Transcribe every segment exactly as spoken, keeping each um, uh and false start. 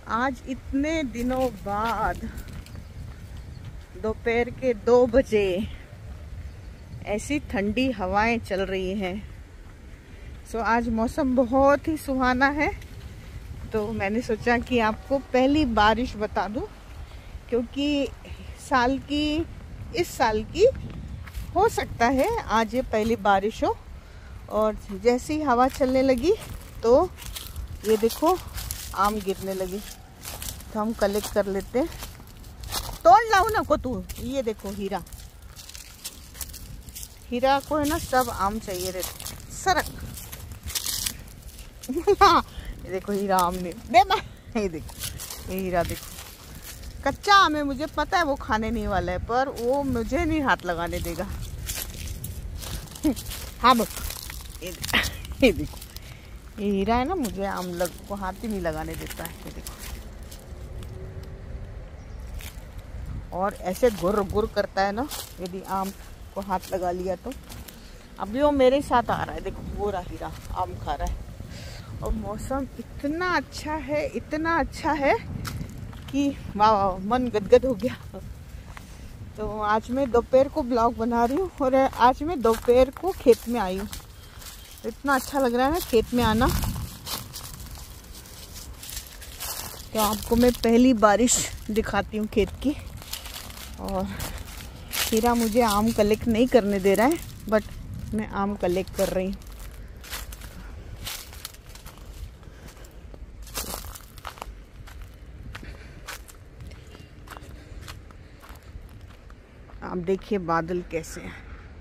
आज इतने दिनों बाद दोपहर के दो बजे ऐसी ठंडी हवाएं चल रही हैं। सो आज मौसम बहुत ही सुहाना है, तो मैंने सोचा कि आपको पहली बारिश बता दूं, क्योंकि साल की इस साल की हो सकता है आज ये पहली बारिश हो। और जैसी हवा चलने लगी तो ये देखो आम गिरने लगे, तो हम कलेक्ट कर लेते हैं। तोड़ लाओ ना को तू। ये देखो हीरा, हीरा को है ना सब आम चाहिए रहते। सरक ये देखो हीरा आम ने दे ना। ये देखो ये हीरा देखो, कच्चा आम है, मुझे पता है वो खाने नहीं वाला है, पर वो मुझे नहीं हाथ लगाने देगा। हाँ बस ये देखो ये हीरा है ना, मुझे आम लग को हाथ ही नहीं लगाने देता है। ये देखो, और ऐसे गुर गुर करता है ना यदि आम को हाथ लगा लिया तो। अभी वो मेरे साथ आ रहा है, देखो वो रहा हीरा आम खा रहा है। और मौसम इतना अच्छा है, इतना अच्छा है कि वाह वाह मन गदगद हो गया। तो आज मैं दोपहर को ब्लॉग बना रही हूँ और आज मैं दोपहर को खेत में आई हूँ। इतना अच्छा लग रहा है ना खेत में आना। तो आपको मैं पहली बारिश दिखाती हूँ खेत की। और हीरा मुझे आम कलेक्ट नहीं करने दे रहा है, बट मैं आम कलेक्ट कर रही हूँ। आप देखिए बादल कैसे हैं,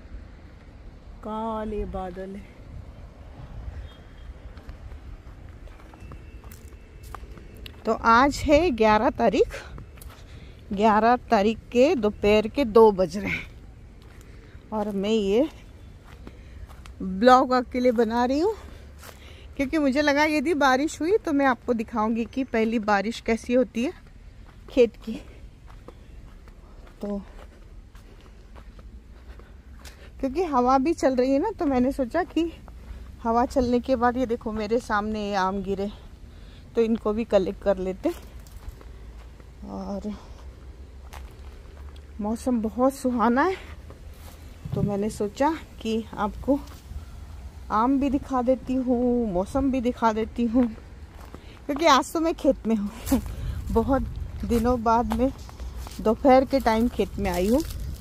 काले बादल है। तो आज है ग्यारह तारीख, ग्यारह तारीख के दोपहर के दो बज रहे हैं और मैं ये ब्लॉग आपके लिए बना रही हूँ, क्योंकि मुझे लगा यदि बारिश हुई तो मैं आपको दिखाऊंगी कि पहली बारिश कैसी होती है खेत की। तो क्योंकि हवा भी चल रही है ना, तो मैंने सोचा कि हवा चलने के बाद ये देखो मेरे सामने ये आम गिरे, तो इनको भी कलेक्ट कर लेते। और मौसम बहुत सुहाना है, तो मैंने सोचा कि आपको आम भी दिखा देती हूँ, मौसम भी दिखा देती हूँ, क्योंकि आज तो मैं खेत में हूँ। बहुत दिनों बाद मैं दोपहर के टाइम खेत में आई हूँ,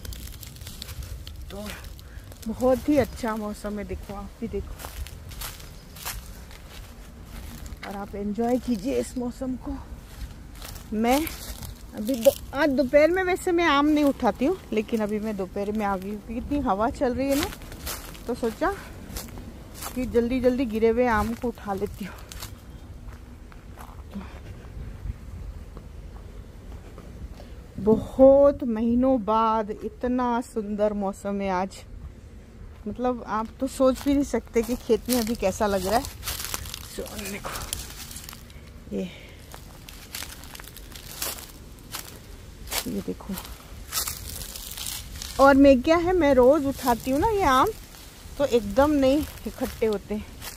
तो बहुत ही अच्छा मौसम है। देखो आप भी देखो और आप एंजॉय कीजिए इस मौसम को। मैं अभी दो, आज दोपहर में वैसे मैं आम नहीं उठाती हूँ, लेकिन अभी मैं दोपहर में आ गई हूँ। इतनी हवा चल रही है ना, तो सोचा कि जल्दी जल्दी गिरे हुए आम को उठा लेती हूँ। बहुत महीनों बाद इतना सुंदर मौसम है आज, मतलब आप तो सोच भी नहीं सकते कि खेत में अभी कैसा लग रहा है। तो देखो ये ये देखो, और मैं क्या है, मैं रोज उठाती हूँ ना ये आम, तो एकदम नहीं इकट्ठे होते।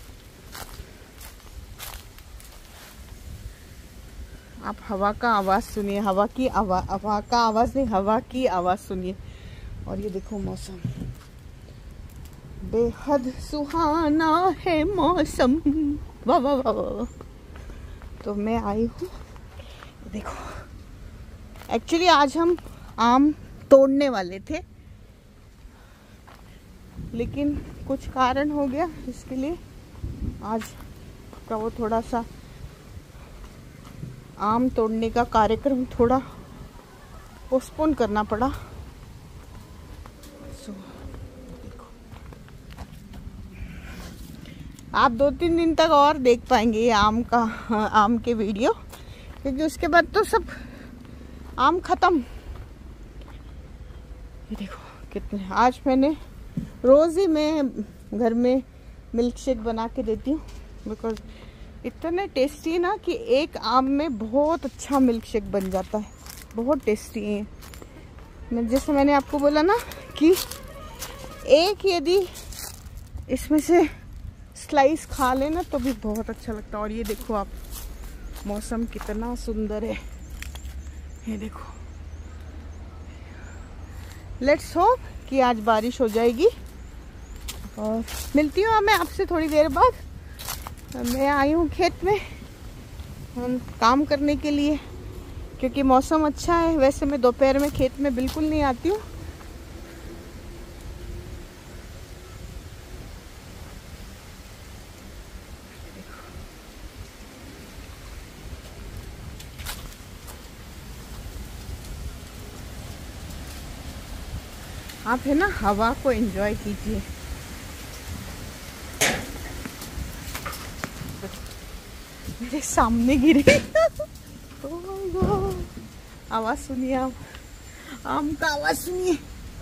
आप हवा का आवाज सुनिए, हवा की आवाज, हवा का आवाज नहीं, हवा की आवाज सुनिए। और ये देखो मौसम बेहद सुहाना है मौसम, वाह वाह वाह वाह। तो मैं आई हूँ, देखो एक्चुअली आज हम आम तोड़ने वाले थे, लेकिन कुछ कारण हो गया, इसके लिए आज का वो थोड़ा सा आम तोड़ने का कार्यक्रम थोड़ा पोस्टपोन करना पड़ा। सो देखो आप दो तीन दिन तक और देख पाएंगे ये आम का आम के वीडियो, क्योंकि उसके बाद तो सब आम खत्म। ये देखो कितने, आज मैंने रोज ही मैं घर में मिल्क शेक बना के देती हूँ, बिकॉज इतने टेस्टी है ना कि एक आम में बहुत अच्छा मिल्क शेक बन जाता है, बहुत टेस्टी है। मैं जैसे मैंने आपको बोला ना कि एक यदि इसमें से स्लाइस खा लेना तो भी बहुत अच्छा लगता है। और ये देखो आप मौसम कितना सुंदर है, ये देखो। लेट्स होप कि आज बारिश हो जाएगी। और मिलती हूँ मैं आपसे थोड़ी देर बाद। मैं आई हूँ खेत में हम काम करने के लिए, क्योंकि मौसम अच्छा है। वैसे मैं दोपहर में खेत में बिल्कुल नहीं आती हूँ। आप है ना हवा को एंजॉय कीजिए। मेरे सामने गिरी। ओह माय गॉड, आवाज सुनिए आप, आम का आवाज सुनिए।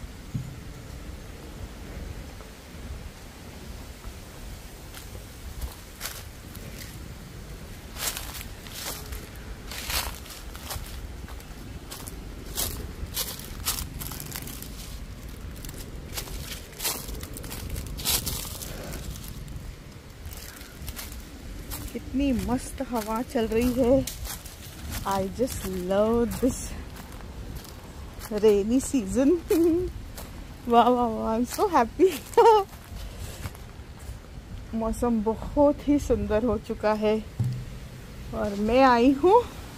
कितनी मस्त हवा चल रही है। I just love this rainy season. वाह वाह वाह, आई एम सो हैप्पी। मौसम बहुत ही सुंदर हो चुका है और मैं आई हूँ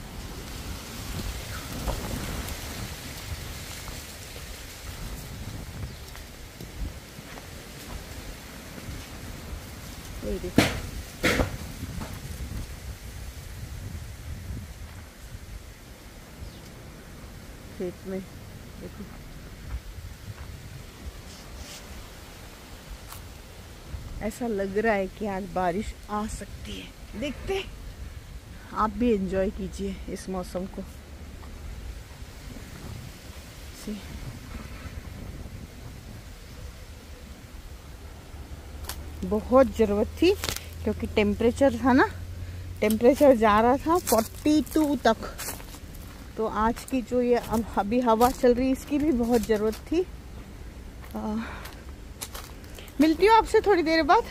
खेत में। देखो ऐसा लग रहा है कि आज बारिश आ सकती है। देखते, आप भी एंजॉय कीजिए इस मौसम को। सी बहुत ज़रूरत थी, क्योंकि टेम्परेचर था ना, टेम्परेचर जा रहा था बयालीस तक। तो आज की जो ये अभी हवा चल रही है, इसकी भी बहुत ज़रूरत थी। आ, मिलती हूँ आपसे थोड़ी देर बाद।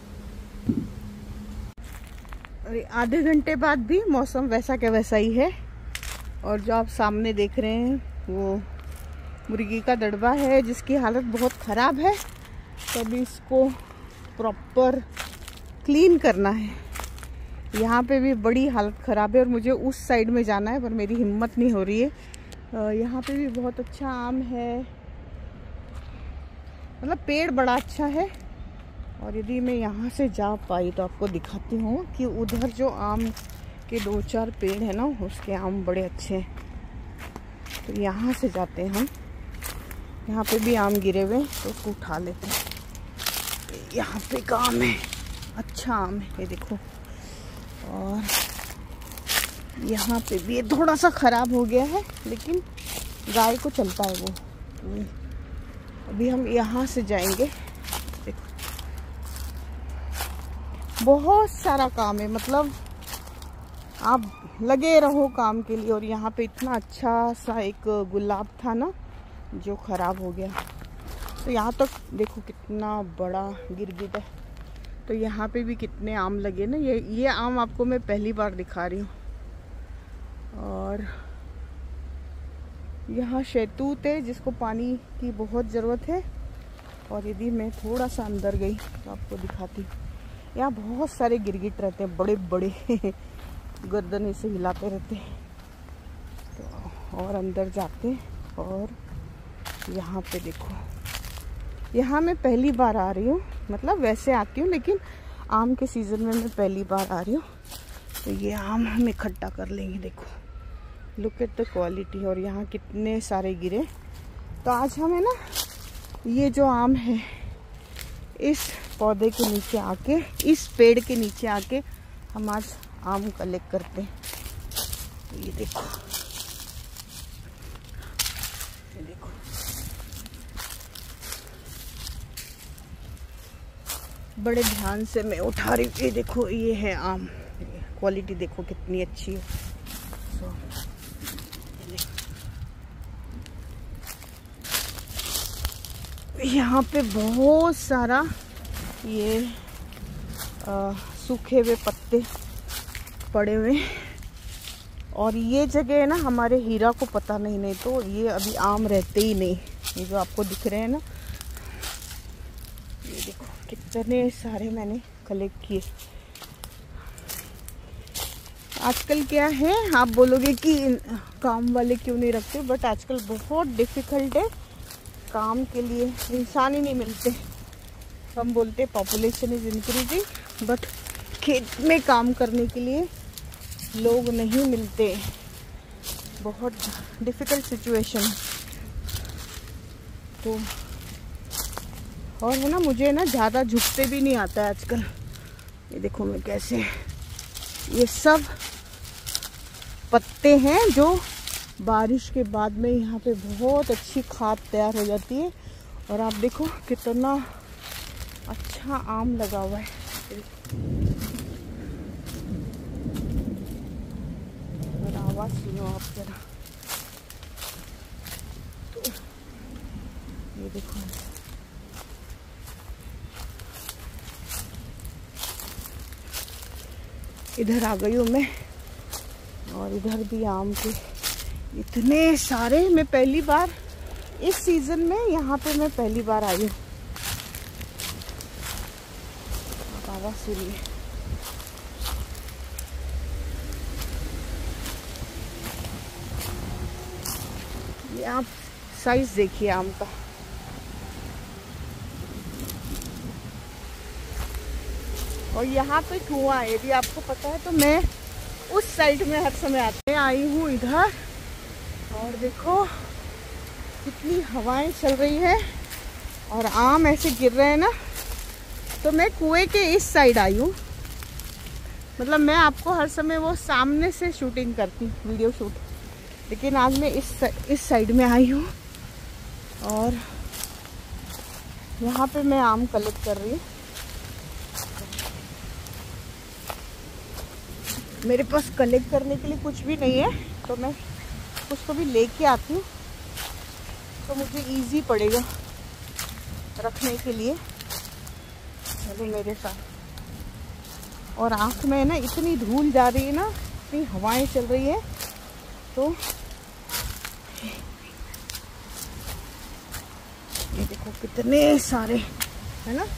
अरे आधे घंटे बाद भी मौसम वैसा के वैसा ही है। और जो आप सामने देख रहे हैं वो मुर्गी का दड़बा है, जिसकी हालत बहुत ख़राब है। तो अभी इसको प्रॉपर क्लीन करना है। यहाँ पे भी बड़ी हालत ख़राब है और मुझे उस साइड में जाना है, पर मेरी हिम्मत नहीं हो रही है। यहाँ पे भी बहुत अच्छा आम है, मतलब पेड़ बड़ा अच्छा है। और यदि मैं यहाँ से जा पाई तो आपको दिखाती हूँ कि उधर जो आम के दो चार पेड़ है ना, उसके आम बड़े अच्छे हैं। तो यहाँ से जाते हैं हम। यहाँ पे भी आम गिरे हुए हैं तो उसको उठा लेते हैं। यहाँ पे एक आम है, अच्छा आम है, ये देखो। और यहाँ पे भी ये थोड़ा सा ख़राब हो गया है, लेकिन गाय को चलता है वो। अभी हम यहाँ से जाएंगे। देखो बहुत सारा काम है, मतलब आप लगे रहो काम के लिए। और यहाँ पे इतना अच्छा सा एक गुलाब था ना, जो ख़राब हो गया। तो यहाँ तक देखो कितना बड़ा गिरगिट है। तो यहाँ पे भी कितने आम लगे ना। ये ये आम आपको मैं पहली बार दिखा रही हूँ। और यहाँ शहतूत है, जिसको पानी की बहुत ज़रूरत है। और यदि मैं थोड़ा सा अंदर गई तो आपको दिखाती हूँ। यहाँ बहुत सारे गिरगिट रहते हैं, बड़े बड़े। गर्दन ऐसे हिलाते रहते हैं। तो और अंदर जाते और यहाँ पे देखो, यहाँ मैं पहली बार आ रही हूँ। मतलब वैसे आती हूँ, लेकिन आम के सीज़न में मैं पहली बार आ रही हूँ। तो ये आम हम इकट्ठा कर लेंगे। देखो लुक एट द क्वालिटी। और यहाँ कितने सारे गिरे। तो आज हम है ना, ये जो आम है, इस पौधे के नीचे आके, इस पेड़ के नीचे आके हम आज आम कलेक्ट करते हैं। तो ये देखो, ये देखो बड़े ध्यान से मैं उठा रही हूँ। ये देखो, ये है आम, क्वालिटी देखो कितनी अच्छी है। so, यहाँ पे बहुत सारा ये आ, सूखे हुए पत्ते पड़े हुए। और ये जगह है ना, हमारे हीरा को पता नहीं, नहीं तो ये अभी आम रहते ही नहीं। ये जो आपको दिख रहे हैं ना, ये देखो कितने सारे मैंने कलेक्ट किए। आजकल क्या है, आप बोलोगे कि काम वाले क्यों नहीं रखते, बट आजकल बहुत डिफ़िकल्ट है काम के लिए, इंसान ही नहीं मिलते। हम बोलते पॉपुलेशन इज़ इंक्रीजिंग, बट खेत में काम करने के लिए लोग नहीं मिलते। बहुत डिफ़िकल्ट सिचुएशन। तो और है ना, मुझे ना ज़्यादा झुकते भी नहीं आता है आजकल। ये देखो मैं कैसे, ये सब पत्ते हैं जो बारिश के बाद में यहाँ पे बहुत अच्छी खाद तैयार हो जाती है। और आप देखो कितना अच्छा आम लगा हुआ है। और आवाज़ सुनो आप जरा, तो ये देखो इधर आ गई हूँ मैं, और इधर भी आम के इतने सारे। मैं पहली बार इस सीजन में यहाँ पे मैं पहली बार आई हूँ। आवाज़ सुनिए, ये आप साइज देखिए आम का। और यहाँ पे कुआं है, यदि आपको पता है तो मैं उस साइड में हर समय आते आई हूँ इधर। और देखो कितनी हवाएं चल रही है और आम ऐसे गिर रहे हैं ना, तो मैं कुएं के इस साइड आई हूँ। मतलब मैं आपको हर समय वो सामने से शूटिंग करती हूँ, वीडियो शूट, लेकिन आज मैं इस इस साइड में आई हूँ और यहाँ पे मैं आम कलेक्ट कर रही हूँ। मेरे पास कलेक्ट करने के लिए कुछ भी नहीं है, तो मैं कुछ तो भी लेके आती हूँ, तो मुझे इजी पड़ेगा रखने के लिए। चलो मेरे साथ। और आँख में ना इतनी धूल जा रही है ना, इतनी हवाएं चल रही है, तो ये देखो कितने सारे है ना।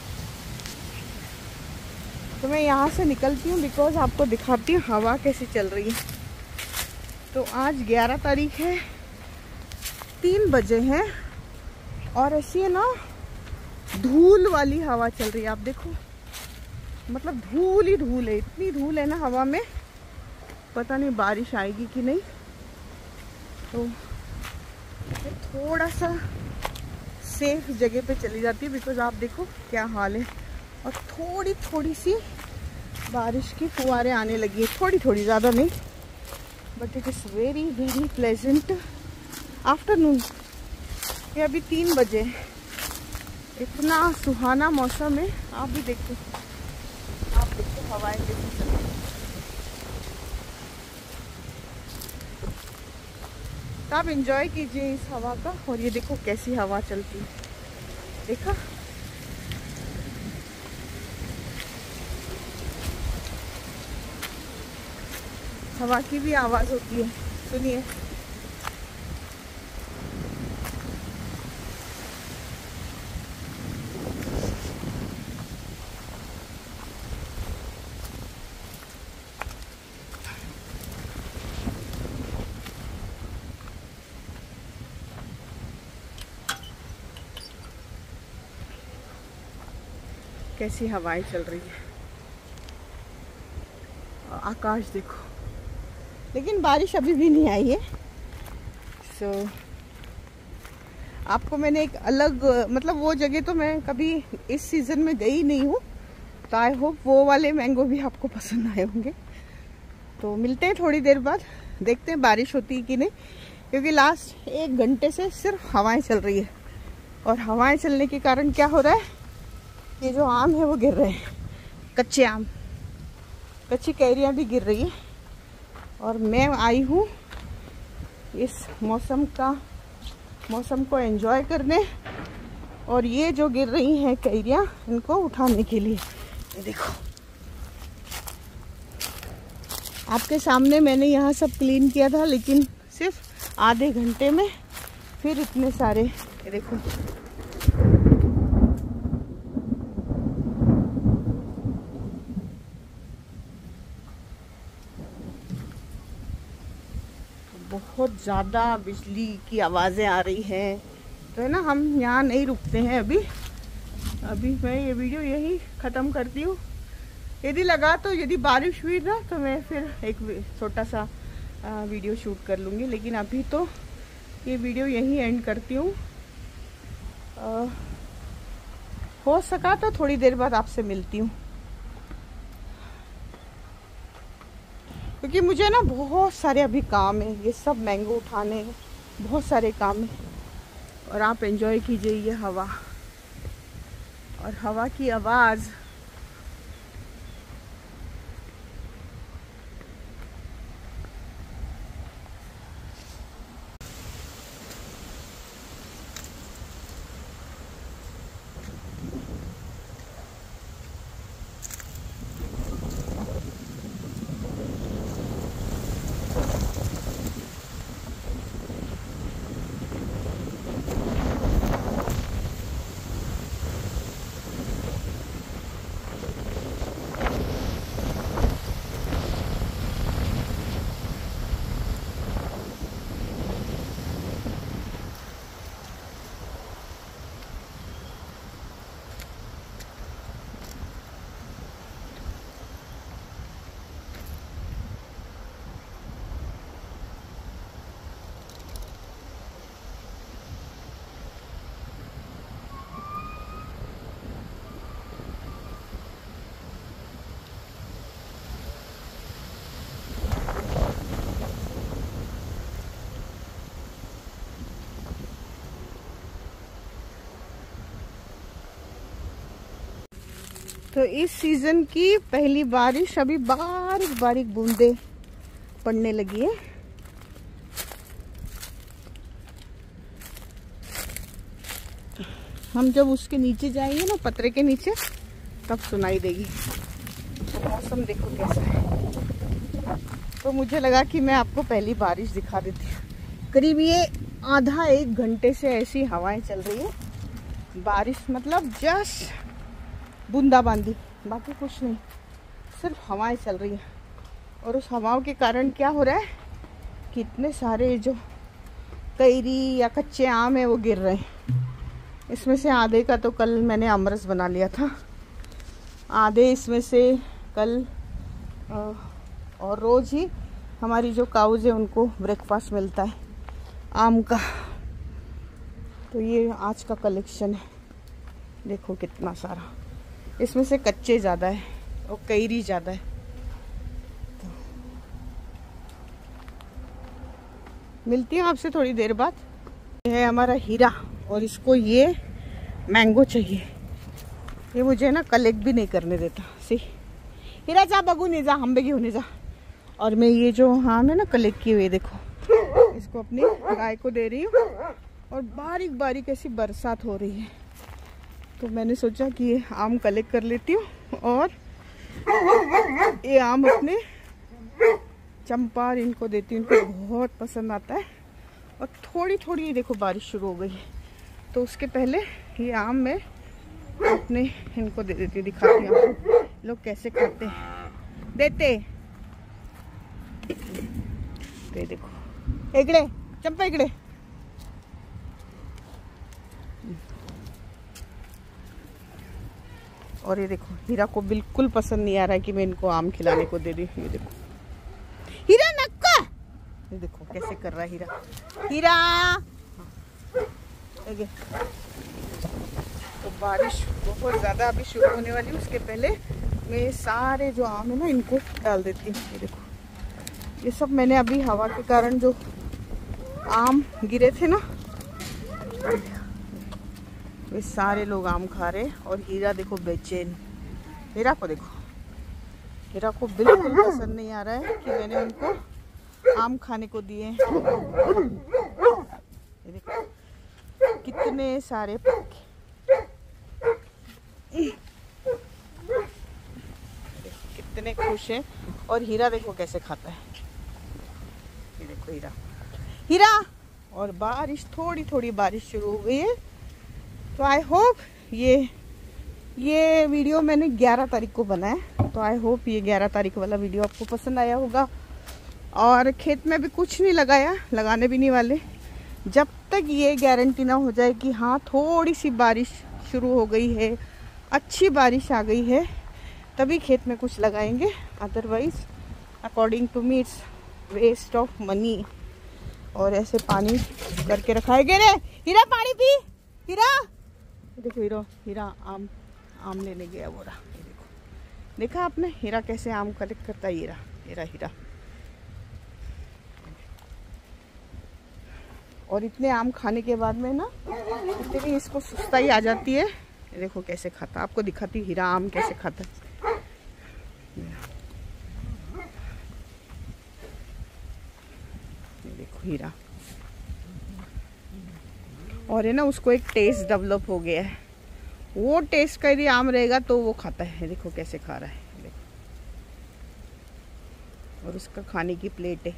तो मैं यहाँ से निकलती हूँ, बिकॉज आपको दिखाती हूँ हवा कैसी चल रही है। तो आज ग्यारह तारीख है, तीन बजे हैं और ऐसी है ना धूल वाली हवा चल रही है। आप देखो, मतलब धूल ही धूल है, इतनी धूल है ना हवा में, पता नहीं बारिश आएगी कि नहीं। तो थोड़ा सा सेफ जगह पे चली जाती है, बिकॉज आप देखो क्या हाल है। और थोड़ी थोड़ी सी बारिश की फुहारें आने लगी है, थोड़ी थोड़ी, ज़्यादा नहीं, but it is very very pleasant afternoon. ये अभी तीन बजे, इतना सुहाना मौसम है। आप भी देखो, आप देखो हवाएं कैसी चल रही हैं। तो आप इंजॉय कीजिए इस हवा का। और ये देखो कैसी हवा चलती है, देखा। हवा की भी आवाज़ होती है, सुनिए। कैसी हवाएं चल रही है, आकाश देखो। लेकिन बारिश अभी भी नहीं आई है। सो so, आपको मैंने एक अलग, मतलब वो जगह तो मैं कभी इस सीज़न में गई नहीं हूँ, तो आई होप वो वाले मैंगो भी आपको पसंद आए होंगे। तो मिलते हैं थोड़ी देर बाद, देखते हैं बारिश होती है कि नहीं, क्योंकि लास्ट एक घंटे से सिर्फ हवाएं चल रही है। और हवाएं चलने के कारण क्या हो रहा है, ये जो आम है वो गिर रहे हैं, कच्चे आम, कच्ची कैरियाँ भी गिर रही है। और मैं आई हूँ इस मौसम का मौसम को एंजॉय करने, और ये जो गिर रही हैं कैरियाँ, इनको उठाने के लिए। ये देखो आपके सामने मैंने यहाँ सब क्लीन किया था, लेकिन सिर्फ आधे घंटे में फिर इतने सारे, ये देखो बहुत ज़्यादा बिजली की आवाज़ें आ रही हैं। तो है ना, हम यहाँ नहीं रुकते हैं अभी। अभी मैं ये वीडियो यही ख़त्म करती हूँ। यदि लगा तो, यदि बारिश हुई ना तो मैं फिर एक छोटा सा वीडियो शूट कर लूँगी, लेकिन अभी तो ये वीडियो यहीं एंड करती हूँ। हो सका तो थोड़ी देर बाद आपसे मिलती हूँ, क्योंकि मुझे ना बहुत सारे अभी काम है। ये सब मैंगो उठाने हैं, बहुत सारे काम है। और आप एंजॉय कीजिए ये हवा और हवा की आवाज़। तो इस सीजन की पहली बारिश, अभी बारीक बारीक बूंदे पड़ने लगी है। हम जब उसके नीचे जाएंगे ना, पतरे के नीचे, तब सुनाई देगी। तो मौसम देखो कैसा है। तो मुझे लगा कि मैं आपको पहली बारिश दिखा देती हूँ। करीब ये आधा एक घंटे से ऐसी हवाएं चल रही है। बारिश मतलब जस्ट बूंदाबांदी, बाकी कुछ नहीं, सिर्फ हवाएं चल रही हैं। और उस हवाओं के कारण क्या हो रहा है कि इतने सारे जो कैरी या कच्चे आम है वो गिर रहे हैं। इसमें से आधे का तो कल मैंने आमरस बना लिया था, आधे इसमें से कल, और रोज़ ही हमारी जो काउज है उनको ब्रेकफास्ट मिलता है आम का। तो ये आज का कलेक्शन है, देखो कितना सारा। इसमें से कच्चे ज़्यादा है और कैरी ज़्यादा है। तो मिलती हूँ आपसे थोड़ी देर बाद। ये है हमारा हीरा, और इसको ये मैंगो चाहिए। ये मुझे ना कलेक्ट भी नहीं करने देता। सी हीरा, जा बगू नहीं, जा हम बेगी होने जा। और मैं ये जो आम है ना कलेक्ट किए हुए, देखो इसको अपनी गाय को दे रही हूँ। और बारीक बारीक ऐसी बरसात हो रही है, तो मैंने सोचा कि ये आम कलेक्ट कर लेती हूँ और ये आम अपने चंपा इनको देती हूँ, इनको बहुत पसंद आता है। और थोड़ी थोड़ी देखो बारिश शुरू हो गई है, तो उसके पहले ये आम मैं अपने इनको दे देती हूँ, दिखाती हूँ लोग कैसे खाते हैं। देते तो ये देखो, इकड़े चंपा, इकड़े। और ये देखो हीरा को बिल्कुल पसंद नहीं आ रहा है कि मैं इनको आम खिलाने को दे रही हूँ। ये देखो हीरा नक्का, ये देखो कैसे कर रहा है हीरा। हीरा तो बारिश बहुत ज़्यादा अभी शुरू होने वाली है, उसके पहले मैं सारे जो आम है ना इनको डाल देती हूँ। ये देखो, ये सब मैंने अभी हवा के कारण जो आम गिरे थे ना, ये सारे लोग आम खा रहे। और हीरा देखो बेचैन, हीरा को देखो, हीरा को बिल्कुल पसंद नहीं आ रहा है कि मैंने उनको आम खाने को दिए। ये देखो कितने सारे पक्के, कितने खुश हैं और हीरा देखो कैसे खाता है, ये देखो हीरा हीरा। और बारिश, थोड़ी थोड़ी बारिश शुरू हो गई है। तो आई होप ये ये वीडियो मैंने ग्यारह तारीख को बनाया, तो आई होप ये ग्यारह तारीख वाला वीडियो आपको पसंद आया होगा। और खेत में भी कुछ नहीं लगाया, लगाने भी नहीं वाले, जब तक ये गारंटी ना हो जाए कि हाँ थोड़ी सी बारिश शुरू हो गई है, अच्छी बारिश आ गई है, तभी खेत में कुछ लगाएंगे। Otherwise according to me it's waste of money. और ऐसे पानी करके रखा है। रे हीरा पानी पी, हीरा देखो हीरो हीरा आम आम लेने गया वो रहा, देखो देखा आपने हीरा कैसे आम कलेक्ट करता है। हीरा हीरा हीरा और इतने आम खाने के बाद में ना इतनी इसको सुस्ताई आ जाती है। देखो कैसे खाता, आपको दिखाती हूँ हीरा आम कैसे खाता है। देखो हीरा, और है ना उसको एक टेस्ट डेवलप हो गया है, वो टेस्ट का यदि आम रहेगा तो वो खाता है। देखो कैसे खा रहा है, देखो। और उसका खाने की प्लेट है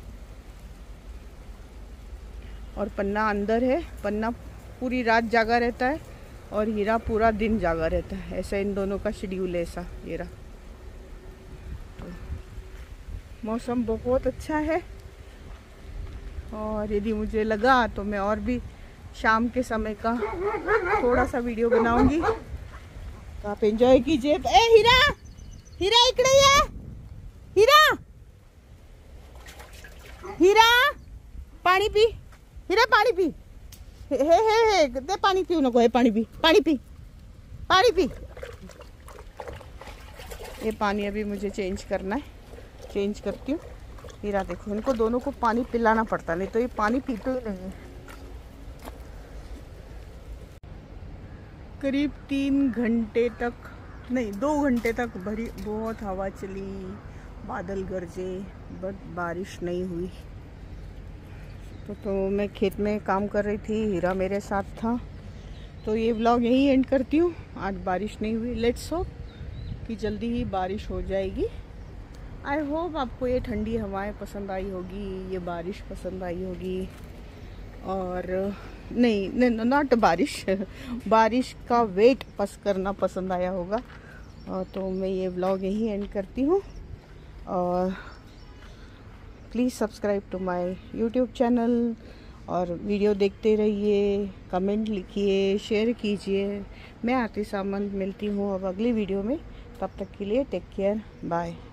और पन्ना अंदर है। पन्ना पूरी रात जागा रहता है और हीरा पूरा दिन जागा रहता है। ऐसा इन दोनों का शेड्यूल है, ऐसा ये रहा। तो मौसम बहुत अच्छा है और यदि मुझे लगा तो मैं और भी शाम के समय का थोड़ा सा वीडियो बनाऊंगी, तो आप एंजॉय कीजिए। ए हीरा हीरा इकड़े है, हीरा हीरा पानी पी, हीरा पानी पी, हे हे हे दे पानी पी, उनको है पानी पी, पानी पी, पानी पी। ये पानी अभी मुझे चेंज करना है, चेंज करती हूँ। हीरा देखो, इनको दोनों को पानी पिलाना पड़ता, नहीं तो ये पानी पीते ही नहीं है। करीब तीन घंटे तक, नहीं दो घंटे तक भरी बहुत हवा चली, बादल गरजे, बट बारिश नहीं हुई। तो, तो मैं खेत में काम कर रही थी, हीरा मेरे साथ था। तो ये व्लॉग यहीं एंड करती हूँ। आज बारिश नहीं हुई, लेट्स होप कि जल्दी ही बारिश हो जाएगी। आई होप आपको ये ठंडी हवाएं पसंद आई होगी, ये बारिश पसंद आई होगी। और नहीं नॉट बारिश बारिश का वेट पस करना पसंद आया होगा। और तो मैं ये व्लॉग यहीं एंड करती हूँ। और please subscribe to my YouTube channel और वीडियो देखते रहिए, कमेंट लिखिए, शेयर कीजिए। मैं आरती सामंत मिलती हूँ अब अगली वीडियो में, तब तक के लिए टेक केयर, बाय।